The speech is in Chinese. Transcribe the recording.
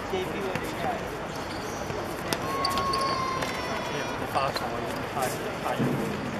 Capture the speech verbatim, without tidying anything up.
J P 位的盖。 发什么？发发音。